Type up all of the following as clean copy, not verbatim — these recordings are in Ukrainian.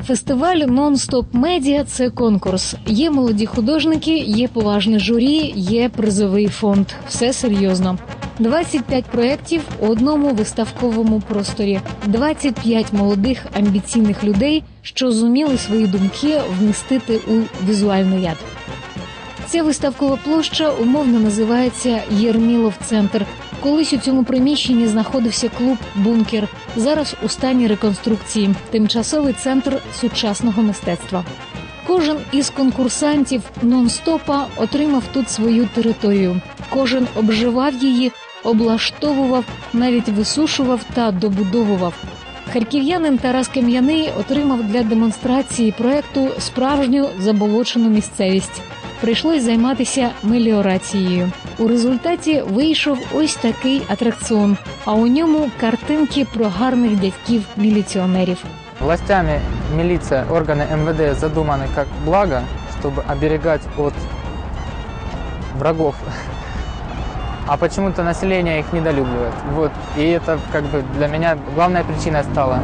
Фестиваль «Нон-стоп медіа» – це конкурс. Є молоді художники, є поважне журі, є призовий фонд. Все серйозно. 25 проєктів у одному виставковому просторі. 25 молодих амбіційних людей, що зуміли свої думки вмістити у візуальний яд. Ця виставкова площа умовно називається «Єрмілов-центр». Колись у цьому приміщенні знаходився клуб «Бункер». Зараз у стані реконструкції. Тимчасовий центр сучасного мистецтва. Кожен із конкурсантів «Нон-стопа» отримав тут свою територію. Кожен обживав її, облаштовував, навіть висушував та добудовував. Харків'янин Тарас Кам'яний отримав для демонстрації проєкту справжню заболочену місцевість. Прийшлось займатися меліорацією. У результаті вийшов ось такий атракціон, а у ньому картинки про гарних дядьків-міліціонерів. Властями милиция, органы МВД задуманы как благо, чтобы оберегать от врагов. А почему-то население их недолюбливает. Вот. И это как бы для меня главная причина стала.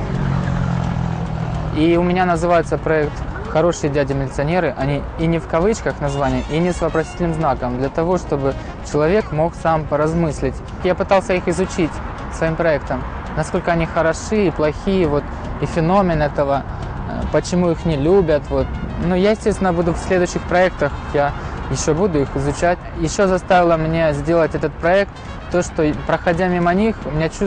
И у меня называется проект «Хорошие дяди-милиционеры». Они и не в кавычках название, и не с вопросительным знаком. Для того, чтобы человек мог сам поразмыслить. Я пытался их изучить своим проектом. Насколько они хороши и плохие, вот, и феномен этого, почему их не любят. Вот. Но я, естественно, буду в следующих проектах, я еще буду их изучать. Еще заставило меня сделать этот проект то, что, проходя мимо них, у меня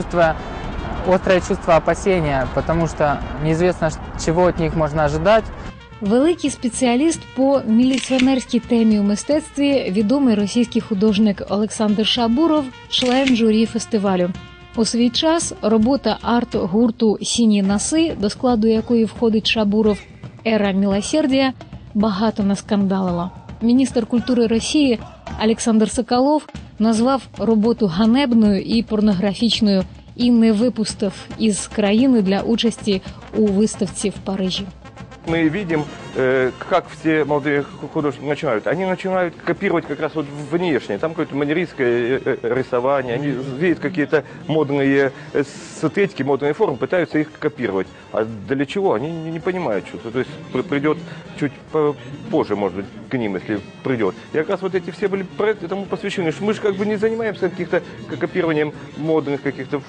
острое чувство опасения, потому что неизвестно, чего от них можно ожидать. Великий спеціаліст по міліціонерській темі у мистецтві, відомий російський художник Олександр Шабуров, член журі фестивалю. У свій час робота арт-гурту «Сині носи», до складу якої входить Шабуров, «Ера милосердия», багато наскандалила. Міністр культури Росії Олександр Соколов назвав роботу ганебною і порнографічною і не випустив із країни для участі у виставці в Парижі. Мы видим, как все молодые художники начинают. Они начинают копировать как раз вот внешне. Там какое-то манеристское рисование. Они видят какие-то модные эстетики, модные формы, пытаются их копировать. А для чего? Они не понимают, что. То есть придет чуть позже, может быть, к ним, если придет. И как раз вот эти все были проекты тому посвящены. Мы же как бы не занимаемся каких-то копированием модных каких-то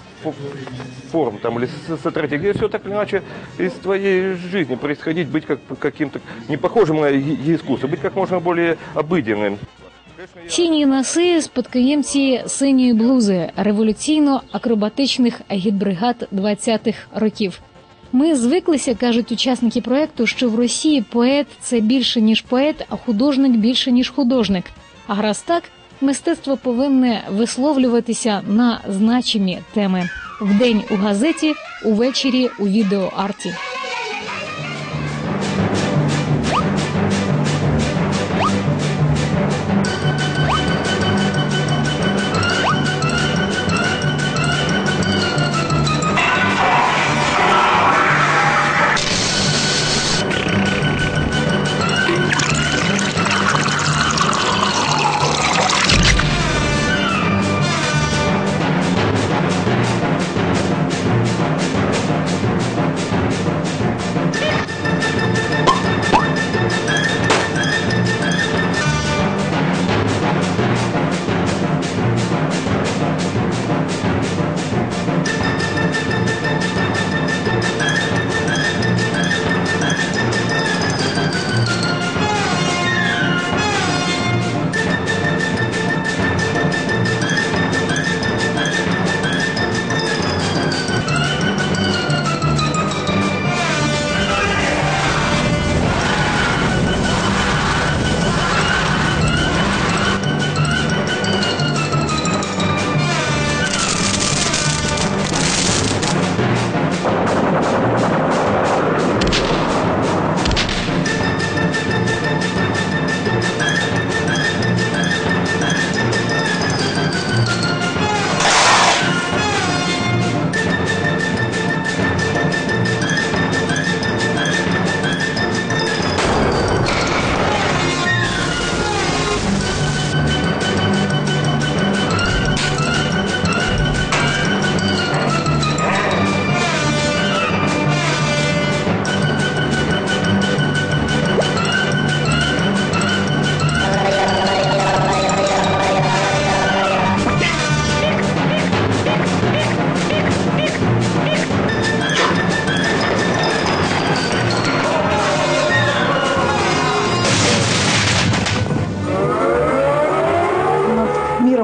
форм там, или стратегий. Где все так или иначе из твоей жизни происходить, быть каким-то не похожим на искусство, быть как можно более обыденным. «Сині носи» – спадкоємці «Синьої блузи» революційно-акробатичних агітбригад 20-х років. Ми звиклися, кажуть учасники проєкту, що в Росії поет – це більше, ніж поет, а художник – більше, ніж художник. А раз так, мистецтво повинне висловлюватися на значимі теми. Вдень у газеті, увечері у відеоарті.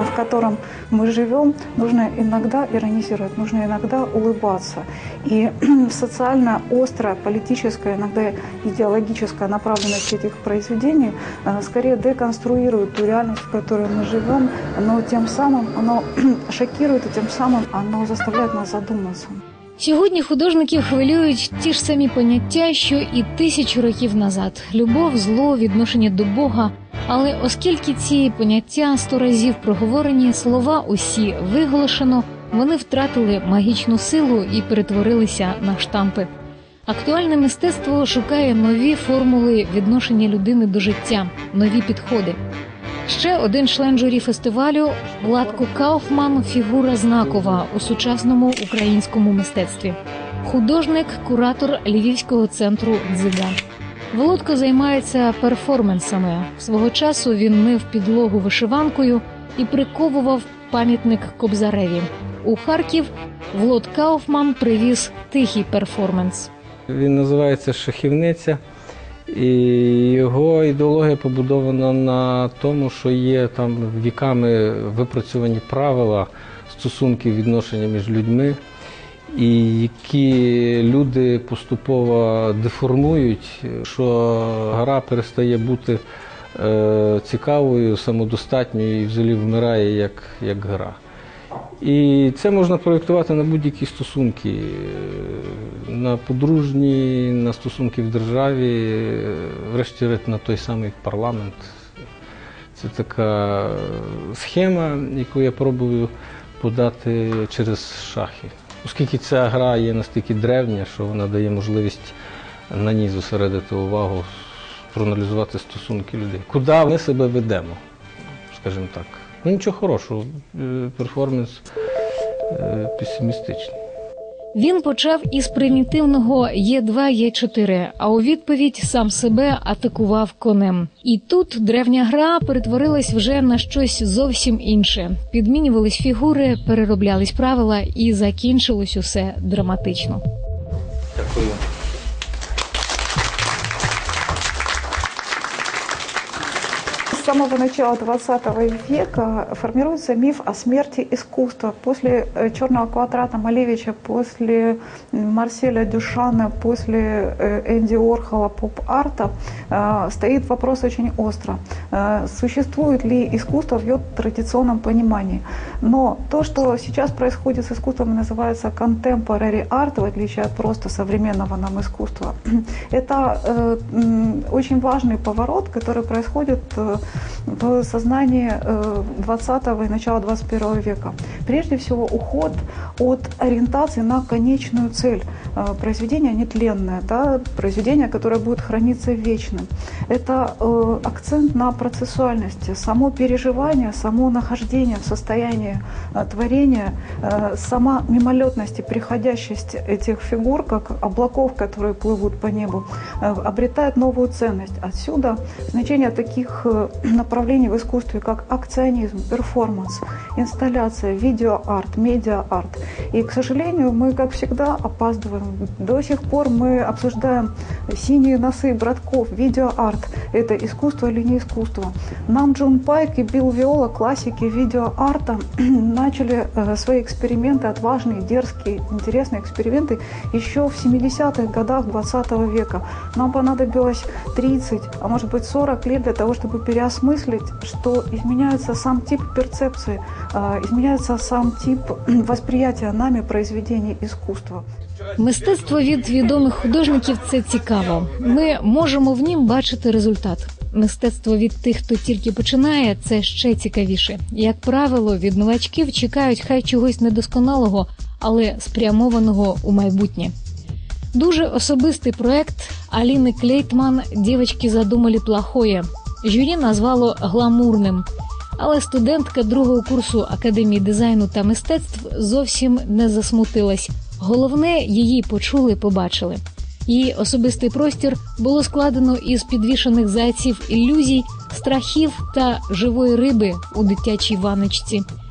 в котором мы живем, нужно иногда иронизировать, нужно иногда улыбаться. И социально острая, политическая, иногда идеологическая направленность этих произведений скорее деконструирует ту реальность, в которой мы живем, но тем самым оно шокирует, и тем самым оно заставляет нас задуматься. Сьогодні художників хвилюють ті ж самі поняття, що і 1000 років назад – любов, зло, відношення до Бога. Але оскільки ці поняття 100 разів проговорені, слова усі виголошено, вони втратили магічну силу і перетворилися на штампи. Актуальне мистецтво шукає нові формули відношення людини до життя, нові підходи. Ще один член журі фестивалю – Владко Кауфман – фігура знакова у сучасному українському мистецтві. Художник, куратор Львівського центру «Дзига». Володко займається перформансами. Свого часу він мив підлогу вишиванкою і приковував пам'ятник Кобзареві. У Харків Володь Кауфман привіз тихий перформанс. Він називається «Шахівниця». І його ідеологія побудована на тому, що є там віками випрацьовані правила стосунків відношення між людьми, і які люди поступово деформують, що гра перестає бути цікавою, самодостатньою і взагалі вмирає як гра. І це можна проєктувати на будь-які стосунки, на подружні, на стосунки в державі, врешті-решт на той самий парламент. Це така схема, яку я пробую подати через шахи. Оскільки ця гра є настільки древня, що вона дає можливість на ній зосередити увагу, проаналізувати стосунки людей. Куди ми себе ведемо, скажімо так. Ну, нічого хорошого, перформанс песимістичний. Він почав із примітивного Є2, Є4, а у відповідь сам себе атакував конем. І тут древня гра перетворилась вже на щось зовсім інше. Підмінювались фігури, перероблялись правила і закінчилось усе драматично. Дякую. С самого начала 20 века формируется миф о смерти искусства. После «Черного квадрата» Малевича, после Марселя Дюшана, после Энди Уорхола, поп-арта стоит вопрос очень остро. Существует ли искусство в его традиционном понимании? Но то, что сейчас происходит с искусством, называется contemporary art, в отличие от просто современного нам искусства, это очень важный поворот, который происходит в сознании 20-го и начала 21 века. Прежде всего, уход от ориентации на конечную цель. Произведение нетленное, да, произведение, которое будет храниться вечным. Это акцент на процессуальности, само переживание, само нахождение в состоянии творения, сама мимолетность и приходящесть этих фигур, как облаков, которые плывут по небу, обретает новую ценность. Отсюда значение таких направлений в искусстве, как акционизм, перформанс, инсталляция, видеоарт, медиа-арт. И, к сожалению, мы, как всегда, опаздываем. До сих пор мы обсуждаем синие носы братков, видеоарт. Это искусство или не искусство? Нам Джон Пайк и Билл Виола, классики видеоарта, начали свои эксперименты, отважные, дерзкие, интересные эксперименты еще в 70-х годах 20 века. Нам понадобилось 30, а может быть 40 лет для того, чтобы переосмыслить, что изменяется сам тип перцепции, изменяется сам тип восприятия нами произведений искусства. Мистецтво від відомих художників – це цікаво. Ми можемо в нім бачити результат. Мистецтво від тих, хто тільки починає – це ще цікавіше. Як правило, від новачків чекають хай чогось недосконалого, але спрямованого у майбутнє. Дуже особистий проект Аліни Клейтман «Дівочки задумали плохое». Журі назвало гламурним. Але студентка другого курсу Академії дизайну та мистецтв зовсім не засмутилась. Головне, її почули, побачили. Її особистий простір було складено із підвішаних зайців ілюзій, страхів та живої риби у дитячій ванночці.